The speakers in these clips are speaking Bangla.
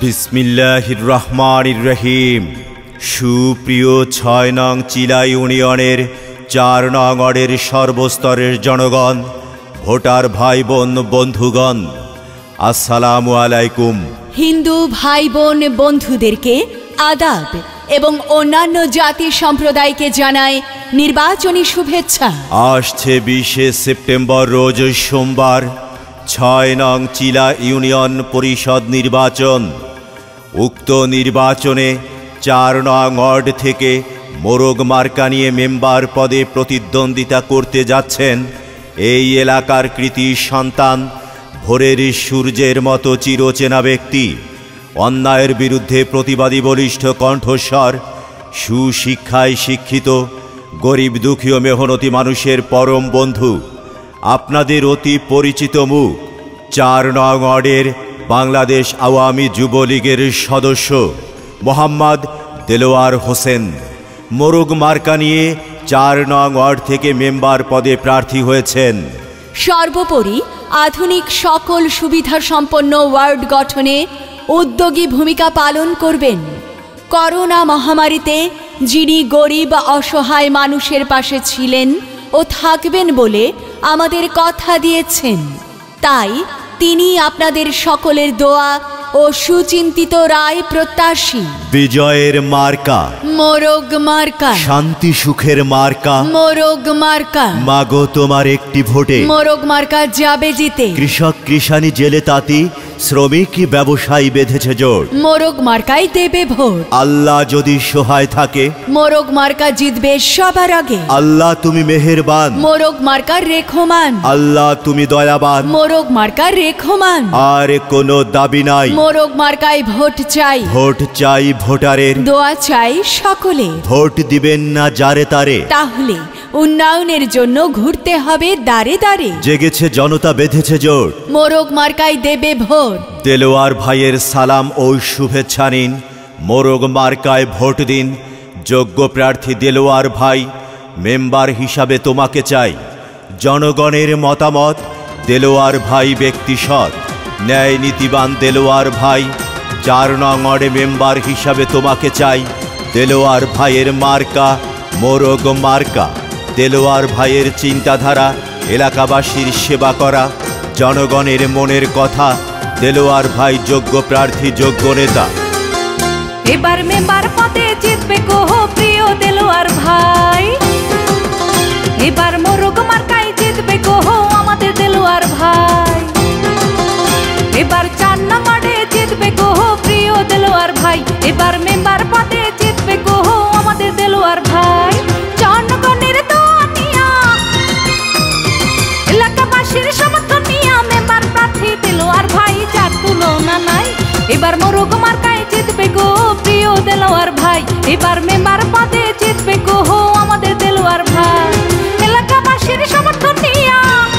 বিসমিল্লাহির রহমানির রহিম। সুপ্রিয় ৬ নং চিলা ইউনিয়নের ৪ নং ওয়ার্ডের সর্বস্তরের জনগণ, ভোটার ভাই বোন বন্ধুগণ, আসসালামু আলাইকুম। হিন্দু ভাই বোন বন্ধুদেরকে আদাব এবং অন্যান্য জাতি সম্প্রদায়কে জানায় নির্বাচনী শুভেচ্ছা। আসছে ২০শে সেপ্টেম্বর রোজ সোমবার ৬ নং চিলা ইউনিয়ন পরিষদ নির্বাচন। উক্ত নির্বাচনে ৪ নং ওয়ার্ড থেকে মোরগ মার্কা নিয়ে মেম্বার পদে প্রতিদ্বন্দ্বিতা করতে যাচ্ছেন এই এলাকার কৃতি সন্তান, ভোরের সূর্যের মতো চিরচেনা ব্যক্তি, অন্যায়ের বিরুদ্ধে প্রতিবাদী বলিষ্ঠ কণ্ঠস্বর, সুশিক্ষায় শিক্ষিত, গরিব দুঃখী ও মেহনতি মানুষের পরম বন্ধু, আপনাদের অতি পরিচিত মুখ, ৪ নং ওয়ার্ডের বাংলাদেশ আওয়ামী যুবলীগের সদস্য মোহাম্মদ দেলোয়ার হোসেন মোরগ মার্কা নিয়ে ৪ নং ওয়ার্ড থেকে মেম্বার পদে প্রার্থী হয়েছেন। সর্বোপরি আধুনিক সকল সুবিধা সম্পন্ন ওয়ার্ড গঠনে উদ্যোগী ভূমিকা পালন করবেন। করোনা মহামারীতে যিনি গরিব অসহায় মানুষের পাশে ছিলেন ও থাকবেন বলে আমাদের কথা দিয়েছেন, তাই তিনি আপনাদের সকলের দোয়া ও সুচিন্তিত রায় প্রত্যাশী। বিজয়ের মার্কা মোরগ মার্কা, শান্তি সুখের মার্কা মোরগ মার্কা। মাগো তোমার একটি ভোটে মোরগ মার্কা যাবে জিতে। কৃষক কৃষানি জেলে তাঁতি শ্রমিক ব্যবসায়ী বেঁধেছে জোট, মোরগ মার্কাই দেবে ভোট। আল্লাহ যদি সহায় থাকে মোরগ মার্কা জিতবে সবার আগে। আল্লাহ তুমি মেহেরবান, মোরগ মার্কা রেখমান। আল্লাহ তুমি দয়াবান, মোরগ মার্কা রেখমান। আর কোনো দাবি নাই, মোরগ মার্কায় ভোট চাই। ভোট চাই ভোটারের, দোয়া চাই সকলে। ভোট দিবেন না যারে তারে, তাহলে উন্নয়নের জন্য ঘুরতে হবে দাঁড়ে দাঁড়ে। জেগেছে জনতা বেঁধেছে জোট, মোরগ মার্কায় দেবে ভোট। দেলোয়ার ভাইয়ের সালাম ও শুভেচ্ছা নিন, মোরগ মার্কায় ভোট দিন। যোগ্য প্রার্থী দেলোয়ার ভাই, মেম্বার হিসাবে তোমাকে চাই। জনগণের মতামত, দেলোয়ার ভাই ব্যক্তি সৎ, ন্যায় নীতিবান দেলোয়ার ভাই, ৪ নং ওয়ার্ডে মেম্বার হিসাবে তোমাকে চাই। দেলোয়ার ভাইয়ের মার্কা মোরগ মার্কা। দেলোয়ার ভাইয়ের চিন্তাধারা এলাকাবাসীর সেবা করা, জনগণের মনের কথা। দেলোয়ার ভাই যোগ্য প্রার্থী, যোগ্য নেতা। এবার মেম্বার পদে জিতবে গো প্রিয় দেলোয়ার ভাই। এবার মোরগ মার্কায় জিতবে গো আমাদের দেলোয়ার ভাই। এবার ৪ নং ওয়ার্ডে জিতবে গো প্রিয় দেলোয়ার ভাই। এবার মেম্বার পদে জিতবে গো আমাদের দেলোয়ার ভাই। জনগণের দোয়া নিয়া, এলাকাবাসীর সমর্থন নিয়া মেম্বার প্রার্থী দেলোয়ার ভাই, যার তুলনা নাই। এবার মোরগ মার্কায় জিতবে গো প্রিয় দেলোয়ার ভাই। এবার মেম্বার পদে জিতবে গো আমাদের দেলোয়ার ভাই। এলাকাবাসীর সমর্থন নিয়া,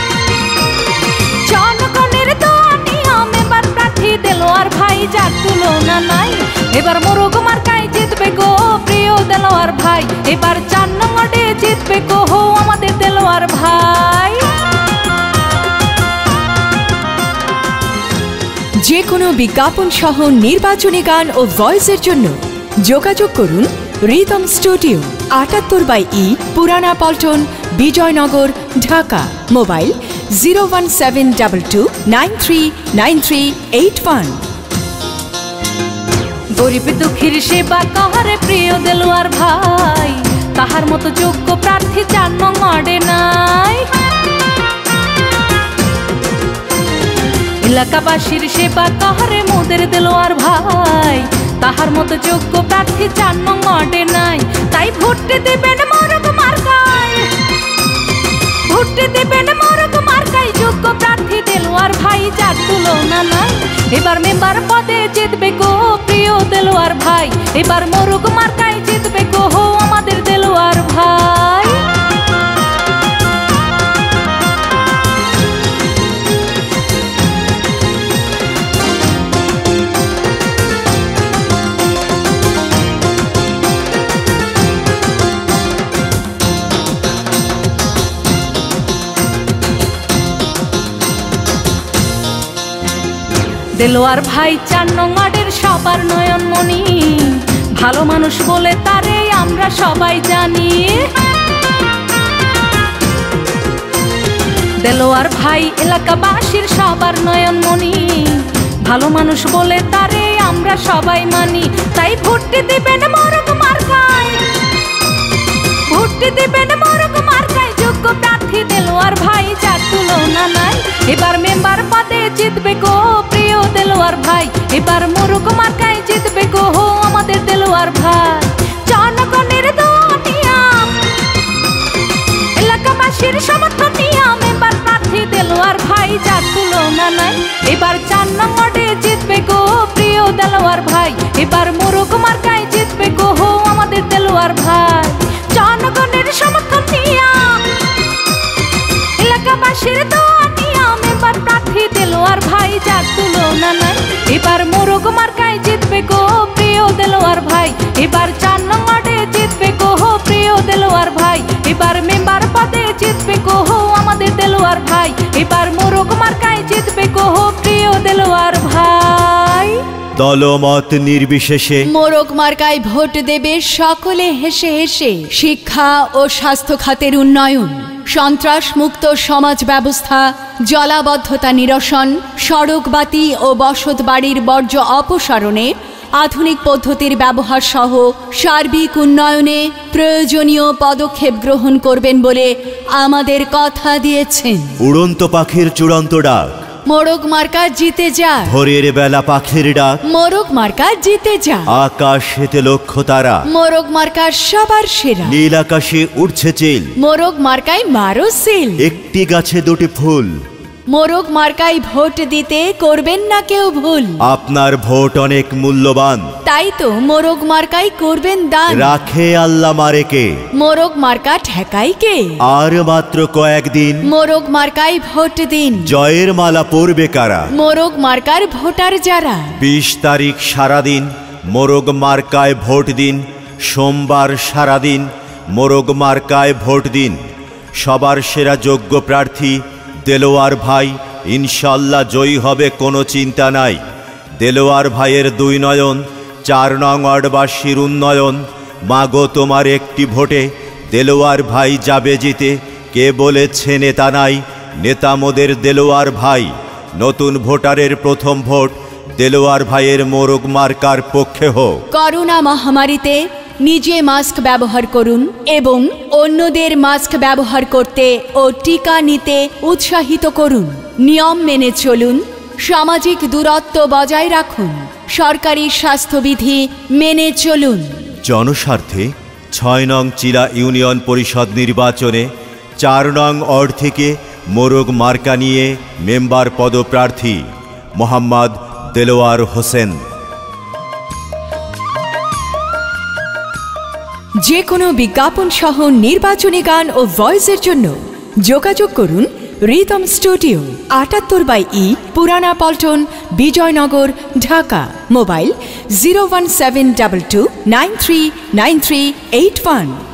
জনগণের দোয়া নিয়া মেম্বার প্রার্থী দেলোয়ার ভাই, যার তুলনা নাই। এবার মোরগ মার্কায় জিতবে গো প্রিয় দেলোয়ার ভাই। এবার ৪ নং ওয়ার্ডে জিতবে গো আমাদের দেলোয়ার ভাই। যে কোনো বিজ্ঞাপন সহ নির্বাচনী গান ও ভয়েসের জন্য যোগাযোগ করুন রিদম স্টুডিও, ৭৮/ই পুরানা পল্টন, বিজয়নগর, ঢাকা। মোবাইল 01722939381। গরিব দুঃখীর সেবা করে প্রিয় দেলোয়ার ভাই, তাহার মতো যোগ্য প্রার্থী ৪ নং ওয়ার্ডে নাই। এলাকাবাসীর সেবা করে মোদের দেলোয়ার ভাই, তাহার মতো যোগ্য প্রার্থী ৪ নং ওয়ার্ডে নাই। তাই ভোটে দেবেন মোরগ মার্কায়, ভোটে দেবেন মোরগ মার্কায়, যোগ্য প্রার্থী দেলোয়ার ভাই, যার তুলনা নাই। এবার মেম্বার পদে জিতবে গো প্রিয় দেলোয়ার ভাই। এবার মোরগ মার্কায় জিতবে গো আমাদের দেলোয়ার ভাই। দেলোয়ার ভাই 4 নং ওয়ার্ডের সবার নয়নমণি, ভালো মানুষ বলে তারে আমরা সবাই জানি। দেলোয়ার ভাই এলাকাবাসীর সবার নয়নমণি, ভালো মানুষ বলে তারে আমরা সবাই মানি। তাই ভোটটি দিবেন মোরগ মার্কায়, ভোটটি দিবেন মোরগ মার্কায়, যোগ্য প্রার্থী দেলোয়ার ভাই, যার তুলনা নাই। এবার মেম্বার পদে জিতবে গো প্রিয় দেলোয়ার ভাই, এবার মোরগ মার্কায় জিতবে গো আমাদের দেলোয়ার ভাই। জনগণের দোয়া নিয়া, এলাকাবাসীর সমর্থন নিয়া মেম্বার প্রার্থী দেলোয়ার ভাই, যার তুলনা নাই। এবার 4 নং ওয়ার্ডে জিতবে গো প্রিয় দেলোয়ার ভাই, এবার মোরগ মার্কায় জিতবে গো আমাদের দেলোয়ার ভাই। জনগণের সমর্থন নিয়া, এলাকাবাসীর দোয়া নিয়া মেম্বার প্রার্থী দেলোয়ার ভাই, যার তুলনা নাই। এবার মোরগ মার্কায় জিতবে গো প্রিয় দেলোয়ার ভাই, এবার 4 নং ওয়ার্ডে জিতবে গো প্রিয় দেলোয়ার ভাই, এবার মেম্বার পদে জিতবে গো আমাদের দেলোয়ার ভাই, এবার মোরগ মার্কায় জিতবে গো প্রিয় দেলোয়ার ভাই। দলমত নির্বিশেষে মোরগ মার্কায় ভোট দেবে সকলে হেসে হেসে। শিক্ষা ও স্বাস্থ্য খাতের উন্নয়ন, সন্ত্রাস মুক্ত সমাজ ব্যবস্থা, জলাবদ্ধতা নিরসন, সড়কবাতি ও বসত বাড়ির বর্জ্য অপসারণে আধুনিক পদ্ধতির ব্যবহার সহ সার্বিক উন্নয়নে প্রয়োজনীয় পদক্ষেপ গ্রহণ করবেন বলে আমাদের কথা দিয়েছেন। উড়ন্ত পাখির চূড়ান্ত ডাক, মোরগ মার্কা জিতে যা। ভোরের বেলা পাখির ডাক, মোরগ মার্কা জিতে যা। আকাশেতে লক্ষ্য তারা, মোরগ মার্কা সবার সেরা। নীল আকাশে উড়ছে চিল, মোরগ মার্কায় মারো সিল। একটি গাছে 2টি ফুল, মোরগ মার্কায় ভোট দিতে করবেন না কেউ ভুল। আপনার ভোট অনেক মূল্যবান, তাই তো মোরগ মার্কায় করবেন দান। রাখে আল্লাহ মারেকে, মোরগ মার্কা ঠেকাই কে। আর মাত্র কয়েকদিন, মোরগ মার্কায় ভোট দিন। জয়ের মালা পরবে কারা, মোরগ মার্কার ভোটার যারা। 20 তারিখ সারাদিন মোরগ মার্কায় ভোট দিন, সোমবার সারাদিন মোরগ মার্কায় ভোট দিন। সবার সেরা যোগ্য প্রার্থী দেলোয়ার ভাই ইনশাল্লাহ জয়ী হবে, কোনো চিন্তা নাই। দেলোয়ার ভাইয়ের 2 নয়ন, 4 নং ওয়ার্ডবাসীর উন্নয়ন। মাগো তোমার একটি ভোটে দেলোয়ার ভাই যাবে জিতে, কে বলেছে নেতা নাই, নেতা মোদের দেলোয়ার ভাই। নতুন ভোটারের প্রথম ভোট দেলোয়ার ভাইয়ের মোরগ মার্কার পক্ষে হোক। করোনা মহামারীতে নিজে মাস্ক ব্যবহার করুন এবং অন্যদের মাস্ক ব্যবহার করতে ও টিকা নিতে উৎসাহিত করুন। নিয়ম মেনে চলুন, সামাজিক দূরত্ব বজায় রাখুন, সরকারি স্বাস্থ্যবিধি মেনে চলুন। জনস্বার্থে 6 নং চিলা ইউনিয়ন পরিষদ নির্বাচনে 4 নং ওয়ার্ড থেকে মোরগ মার্কা নিয়ে মেম্বার পদপ্রার্থী মোহাম্মদ দেলোয়ার হোসেন। যে কোনো বিজ্ঞাপন সহ নির্বাচনী গান ও ভয়েসের জন্য যোগাযোগ করুন রিদম স্টুডিও, 78/E, পুরানা পল্টন, বিজয়নগর, ঢাকা। মোবাইল 01722939381।